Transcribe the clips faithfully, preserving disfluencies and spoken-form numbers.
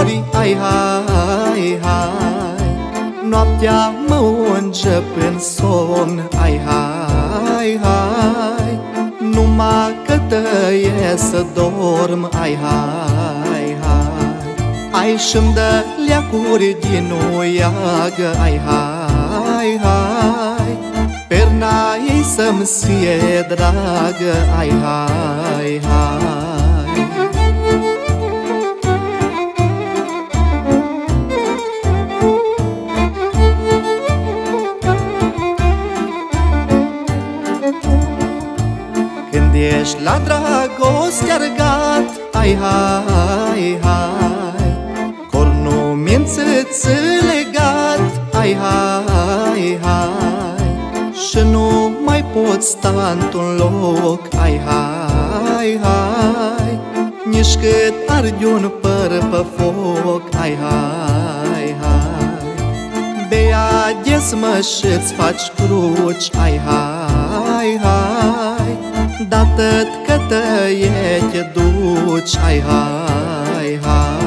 dori, ai hai, hai. Noaptea mă unge în somn, ai hai, hai. Numai că tăie să dorm, ai hai, hai. Ai și-mi dă leacuri din uiagă, ai hai, hai. Perna ei să-mi fie dragă, ai hai, hai. Când ești la dragoste argat, ai hai, hai. Cornul mință-ți legat, ai hai, hai. Și nu mai pot sta într-un loc, ai hai, hai. Nici cât arde un păr pe foc, ai hai, hai. Bea des-mă și-ți faci cruci, ai hai, hai. Dat-t că tăie te duci, ai hai, hai.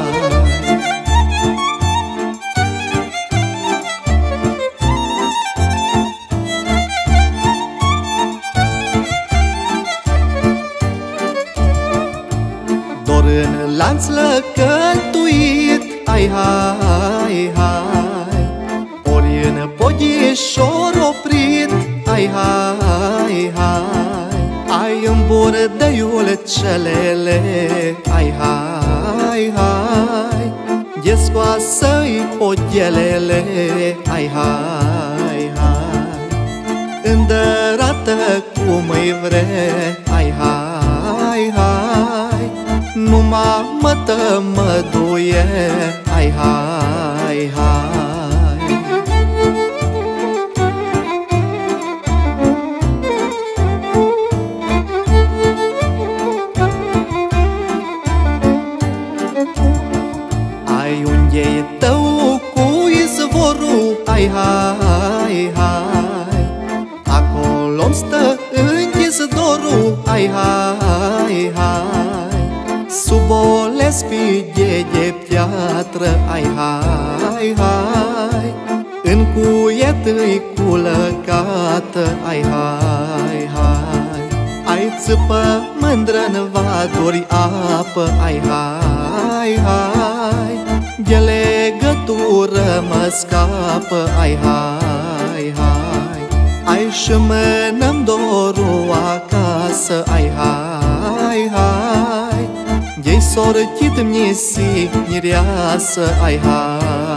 Dor în lanț lăcătuit, ai hai, hai. Ori în podișor oprit, ai hai, hai. Ai în burdăiul celele, ai hai, hai. De scoasă-i podielele, ai hai, hai. Îndărată cum îi vre, ai hai, hai. Numai mă tămăduie, ai hai, hai. Ai unghei tău cu izvorul, ai hai, hai. Acolo-mi stă închis dorul, ai hai, hai. Sub o lespidie de piatră, ai hai, hai. În cuiet-i culăcată, ai hai, hai. Ai țâpă mândră-n vaduri apă, ai hai, hai. De legătură mă scapă, ai hai, hai. Ai și mână-mi dorul acasă, ai hai, hai. De-i sortit-mi sic mireasă, ai hai.